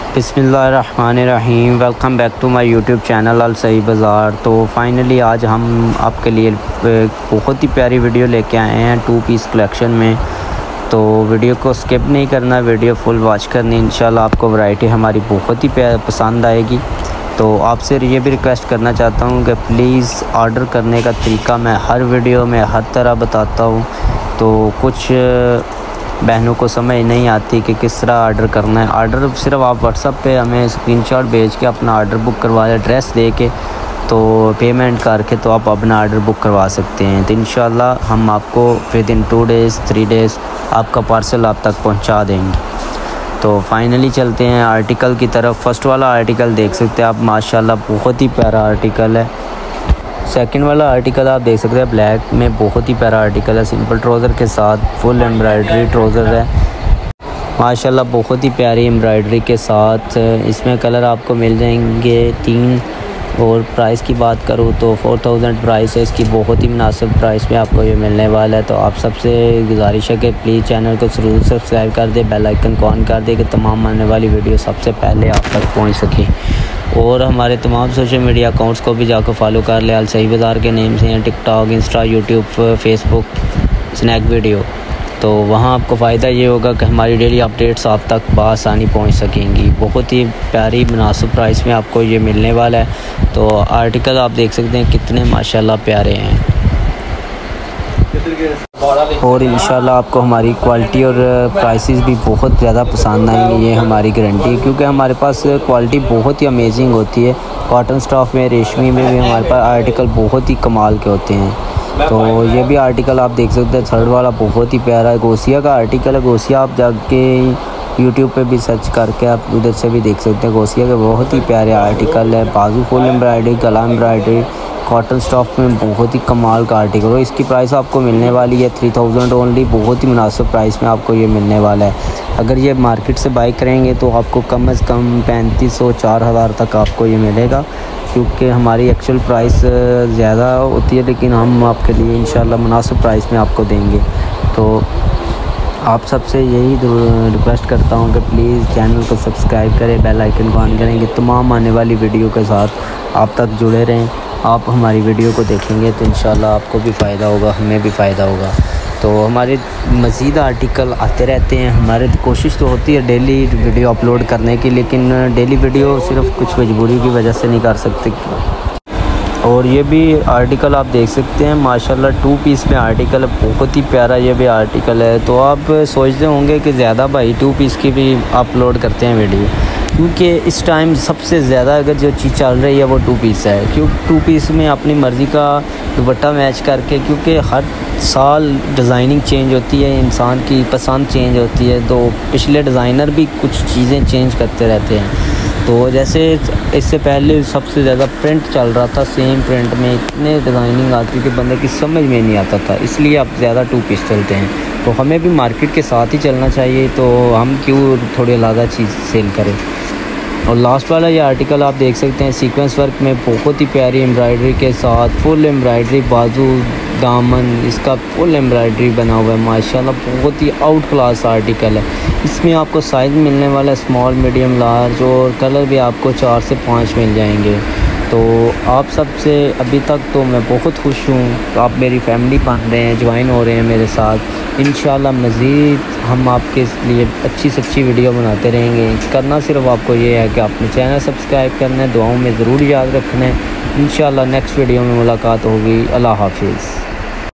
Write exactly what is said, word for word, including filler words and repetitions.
बिस्मिल्लाहिर्रहमानिर्रहीम। Welcome back to my YouTube channel Al Sahi Bazaar. तो finally आज हम आपके लिए बहुत ही प्यारी वीडियो लेके आए हैं टू पीस कलेक्शन में। तो वीडियो को स्किप नहीं करना, वीडियो फुल वॉच करनी। इंशाल्लाह आपको वैरायटी हमारी बहुत ही प्यार पसंद आएगी। तो आपसे ये भी रिक्वेस्ट करना चाहता हूँ कि प्लीज़ ऑर्डर करने का तरीका मैं हर वीडियो में हर तरह बताता हूँ। तो कुछ बहनों को समझ नहीं आती कि किस तरह ऑर्डर करना है। ऑर्डर सिर्फ आप व्हाट्सएप पे हमें स्क्रीनशॉट भेज के अपना ऑर्डर बुक करवा लें, एड्रेस दे के तो पेमेंट करके तो आप अपना ऑर्डर बुक करवा सकते हैं। तो इंशाल्लाह हम आपको within two days three days आपका पार्सल आप तक पहुंचा देंगे। तो फाइनली चलते हैं आर्टिकल की तरफ। फर्स्ट वाला आर्टिकल देख सकते हैं आप, माशाल्लाह बहुत ही प्यारा आर्टिकल है। सेकंड वाला आर्टिकल आप देख सकते हैं ब्लैक में, बहुत ही प्यारा आर्टिकल है। सिंपल ट्राउज़र के साथ फुल एम्ब्रॉयडरी ट्राउज़र है माशाल्लाह, बहुत ही प्यारी एम्ब्रॉयडरी के साथ। इसमें कलर आपको मिल जाएंगे तीन। और प्राइस की बात करूँ तो फोर थाउजेंड प्राइस है इसकी, बहुत ही मुनासिब प्राइस में आपको ये मिलने वाला है। तो आप सबसे गुजारिश है कि प्लीज़ चैनल को ज़रूर सब्सक्राइब कर दे, बेल आइकन को ऑन कर दे कि तमाम आने वाली वीडियो सबसे पहले आप तक पहुंच सके। और हमारे तमाम सोशल मीडिया अकाउंट्स को भी जाकर फॉलो कर ले। अल सही बाज़ार के नेम से हैं TikTok, Insta, YouTube, Facebook, Snack video. तो वहाँ आपको फ़ायदा ये होगा कि हमारी डेली अपडेट्स आप तक बआसानी पहुँच सकेंगी। बहुत ही प्यारी मुनासिब प्राइस में आपको ये मिलने वाला है। तो आर्टिकल आप देख सकते हैं कितने माशाल्लाह प्यारे हैं। और इंशाल्लाह आपको हमारी क्वालिटी और प्राइसेस भी बहुत ज़्यादा पसंद आएंगे, ये हमारी गारंटी है। क्योंकि हमारे पास क्वालिटी बहुत ही अमेजिंग होती है। कॉटन स्टॉफ में, रेशमी में भी हमारे पास आर्टिकल बहुत ही कमाल के होते हैं। तो ये भी आर्टिकल आप देख सकते हैं, थर्ड वाला बहुत ही प्यारा है। गोसिया का आर्टिकल है। गोसिया आप जाके यूट्यूब पे भी सर्च करके आप उधर से भी देख सकते हैं। गोसिया के बहुत ही प्यारे आर्टिकल है। बाजू फुल एम्ब्रॉयडरी, गला एम्ब्रॉयडरी, कॉटन स्टॉफ में बहुत ही कमाल का आर्टिकल। और इसकी प्राइस आपको मिलने वाली है थ्री थाउजेंड ओनली। बहुत ही मुनासिब प्राइस में आपको ये मिलने वाला है। अगर ये मार्केट से बाई करेंगे तो आपको कम से कम पैंतीस सौ चार हज़ार तक आपको ये मिलेगा। क्योंकि हमारी एक्चुअल प्राइस ज़्यादा होती है, लेकिन हम आपके लिए इंशाल्लाह मुनासिब प्राइस में आपको देंगे। तो आप सबसे यही रिक्वेस्ट करता हूँ कि प्लीज़ चैनल को सब्सक्राइब करें, बेल आइकन को ऑन करेंगे, तमाम आने वाली वीडियो के साथ आप तक जुड़े रहें। आप हमारी वीडियो को देखेंगे तो इंशाल्लाह आपको भी फ़ायदा होगा, हमें भी फ़ायदा होगा। तो हमारे मज़ीद आर्टिकल आते रहते हैं। हमारे कोशिश तो होती है डेली वीडियो अपलोड करने की, लेकिन डेली वीडियो सिर्फ कुछ मजबूरी की वजह से नहीं कर सकते। और ये भी आर्टिकल आप देख सकते हैं माशाल्लाह टू पीस में आर्टिकल है, बहुत ही प्यारा ये भी आर्टिकल है। तो आप सोचते होंगे कि ज़्यादा भाई टू पीस की भी अपलोड करते हैं वीडियो, क्योंकि इस टाइम सबसे ज़्यादा अगर जो चीज़ चल रही है वो टू पीस है। क्यों टू पीस में अपनी मर्ज़ी का दुपट्टा मैच करके, क्योंकि हर साल डिज़ाइनिंग चेंज होती है, इंसान की पसंद चेंज होती है। तो पिछले डिज़ाइनर भी कुछ चीज़ें चेंज करते रहते हैं। तो जैसे इससे पहले सबसे ज़्यादा प्रिंट चल रहा था, सेम प्रिंट में इतने डिज़ाइनिंग आती थी बंदे की समझ में नहीं आता था, इसलिए अब ज़्यादा टू पीस चलते हैं। तो हमें भी मार्केट के साथ ही चलना चाहिए। तो हम क्यों थोड़ी ज़्यादा चीज़ सेल करें। और लास्ट वाला ये आर्टिकल आप देख सकते हैं सीक्वेंस वर्क में, बहुत ही प्यारी एम्ब्रॉयडरी के साथ, फुल एम्ब्रॉयडरी, बाजू दामन इसका फुल एम्ब्रॉयडरी बना हुआ है माशाल्लाह। बहुत ही आउट क्लास आर्टिकल है। इसमें आपको साइज़ मिलने वाला है स्मॉल, मीडियम, लार्ज, और कलर भी आपको चार से पाँच मिल जाएंगे। तो आप सबसे अभी तक तो मैं बहुत खुश हूँ। आप मेरी फैमिली बन रहे हैं, ज्वाइन हो रहे हैं मेरे साथ। इंशाल्लाह मज़ीद हम आपके लिए अच्छी से अच्छी वीडियो बनाते रहेंगे। करना सिर्फ आपको ये है कि अपने चैनल सब्सक्राइब करना है, दुआओं में ज़रूर याद रखना है। इंशाल्लाह नेक्स्ट वीडियो में मुलाकात होगी। अल्लाह हाफिज़।